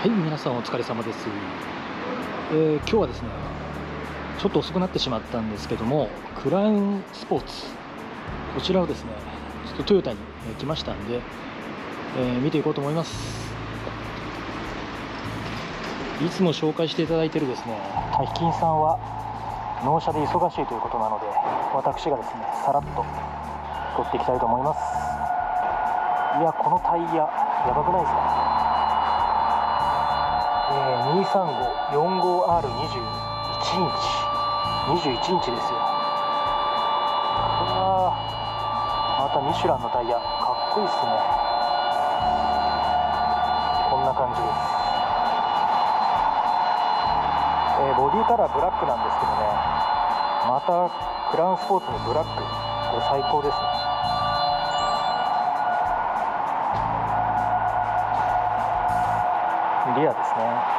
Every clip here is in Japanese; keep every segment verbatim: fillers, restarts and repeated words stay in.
はい、皆さんお疲れ様です。えー、今日はですね、ちょっと遅くなってしまったんですけども、クラウンスポーツ、こちらをですね、ちょっとトヨタに来ましたんで、えー、見ていこうと思います。いつも紹介していただいているですね、タヒキンさんは納車で忙しいということなので、私がですね、さらっと撮っていきたいと思います。いや、このタイヤ、やばくないですか？にさんごよんごアールにじゅういちインチにじゅういちインチですよ。わあ、またミシュランのタイヤ、かっこいいっすね。こんな感じです。えー、ボディカラーブラックなんですけどね、またクラウンスポーツのブラック、これ最高ですね。リアですね。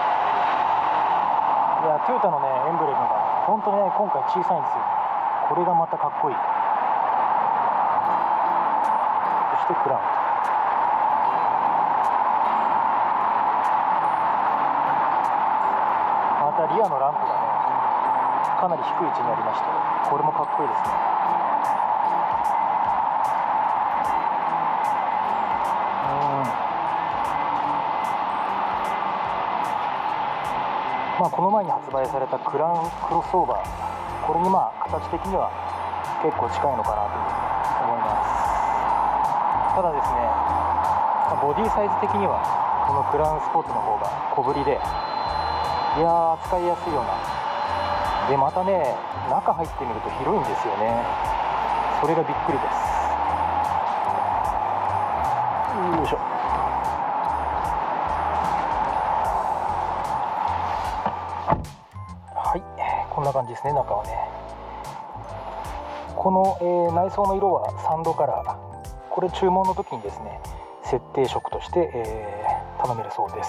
いや、トヨタのね、エンブレムが本当にね、今回小さいんですよ。これがまたかっこいい。そしてクラウン。またリアのランプがね、かなり低い位置にありまして、これもかっこいいですね。まあ、この前に発売されたクラウンクロスオーバー、これにまあ形的には結構近いのかなというふうに思います。ただですね、ボディサイズ的にはこのクラウンスポーツの方が小ぶりで、いやー、使いやすいような。でまたね、中入ってみると広いんですよね。それがびっくりです。よいしょ。はい、こんな感じですね。中はね、この、えー、内装の色はサンドカラー。これ注文の時にですね、設定色として、えー、頼めるそうです。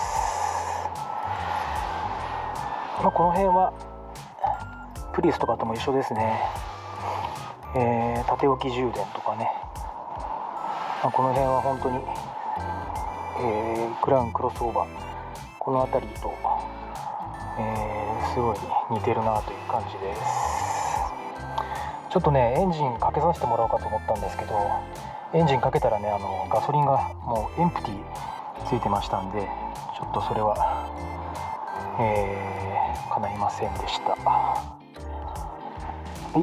まあ、この辺はプリウスとかとも一緒ですね。えー、縦置き充電とかね、まあ、この辺は本当に、えー、クラウンクロスオーバー、この辺りと、えー、すごい似てるなという感じです。ちょっとね、エンジンかけさせてもらおうかと思ったんですけど、エンジンかけたらね、あのガソリンがもうエンプティついてましたんで、ちょっとそれは、えー、叶いませんでした。はい、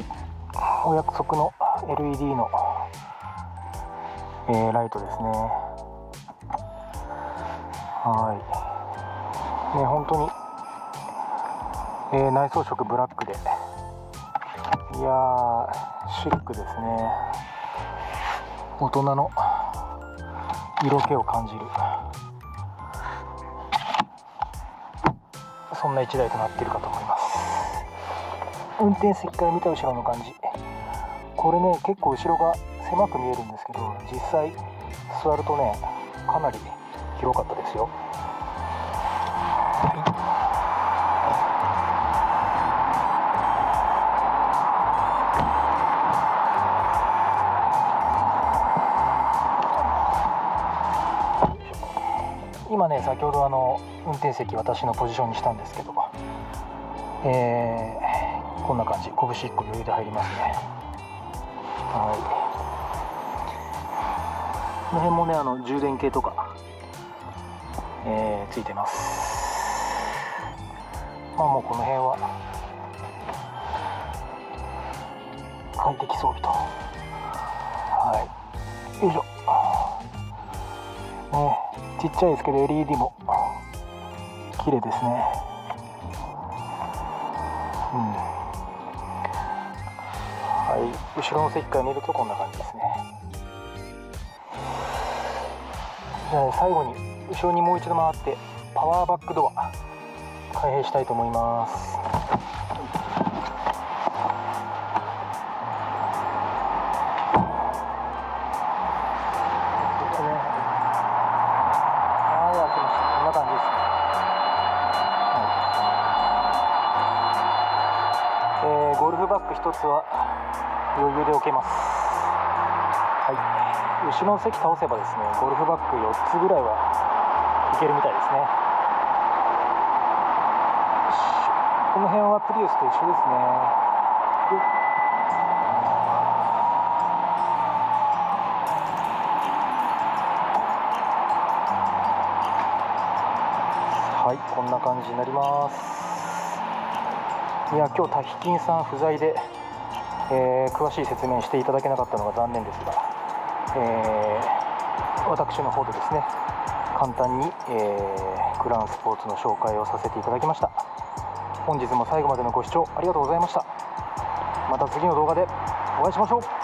お約束の エルイーディー の、えー、ライトですね。はいね、本当に、えー、内装色ブラックで、いやー、シックですね。大人の色気を感じる、そんないちだいとなっているかと思います。運転席から見た後ろの感じ、これね、結構後ろが狭く見えるんですけど、実際座るとね、かなり広かったですよ。今ね、先ほどあの運転席、私のポジションにしたんですけど、えー、こんな感じ、拳いっこ余裕で入りますね。はい、この辺もね、あの充電系とか、えー、ついてます。まあもうこの辺は快適装備と。はい、よいしょ。ね、ちっちゃいですけど エルイーディー も綺麗ですね。うん、はい、後ろの席から見るとこんな感じですね。じゃあ、ね、最後に後ろにもう一度回ってパワーバックドア開閉したいと思います。ゴルフバッグひとつは余裕で置けます。はい、後ろの席倒せばですね、ゴルフバッグよっつぐらいはいけるみたいですね。 この辺はプリウスと一緒ですね。はい、こんな感じになります。いや、今日タヒキンさん不在で、えー、詳しい説明していただけなかったのが残念ですが、えー、私の方でですね、簡単に、えー、クラウンスポーツの紹介をさせていただきました。本日も最後までのご視聴ありがとうございました。また次の動画でお会いしましょう。